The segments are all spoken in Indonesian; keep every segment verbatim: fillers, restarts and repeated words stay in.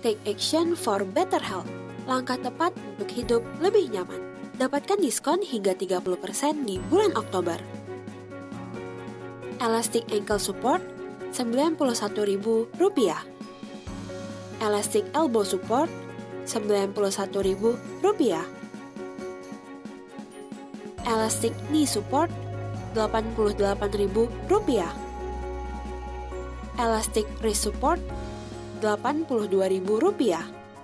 Take action for better health. Langkah tepat untuk hidup lebih nyaman. Dapatkan diskon hingga tiga puluh persen di bulan Oktober. Elastic Ankle Support sembilan puluh satu ribu rupiah. Elastic Elbow Support sembilan puluh satu ribu rupiah. Elastic Knee Support delapan puluh delapan ribu rupiah. Elastic Wrist Support delapan puluh dua ribu rupiah.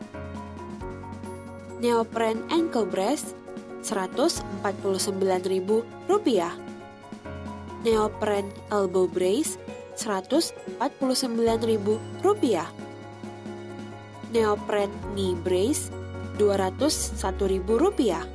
Neoprene Ankle Brace seratus empat puluh sembilan ribu rupiah. Neoprene Elbow Brace seratus empat puluh sembilan ribu rupiah. Neoprene Knee Brace dua ratus satu ribu rupiah.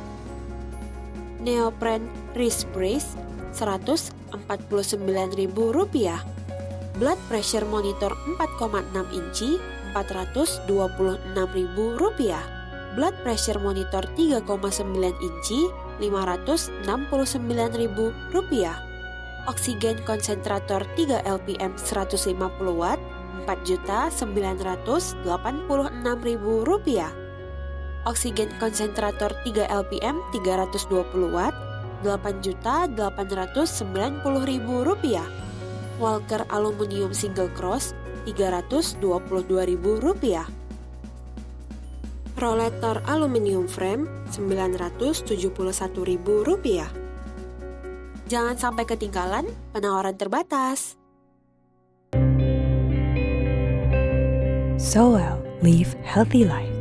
Neoprene Wrist Brace seratus empat puluh sembilan ribu rupiah. Blood Pressure Monitor empat koma enam inci empat ratus dua puluh enam ribu rupiah. Blood Pressure Monitor tiga koma sembilan inci lima ratus enam puluh sembilan ribu rupiah. Oksigen Konsentrator tiga L P M seratus lima puluh watt empat juta sembilan ratus delapan puluh enam ribu rupiah. Oksigen Konsentrator tiga L P M tiga ratus dua puluh watt delapan juta delapan ratus sembilan puluh ribu rupiah. Walker Aluminium Single Cross tiga ratus dua puluh dua ribu rupiah. Rollator Aluminium Frame sembilan ratus tujuh puluh satu ribu rupiah. Jangan sampai ketinggalan, penawaran terbatas. Soel Live Healthy Life.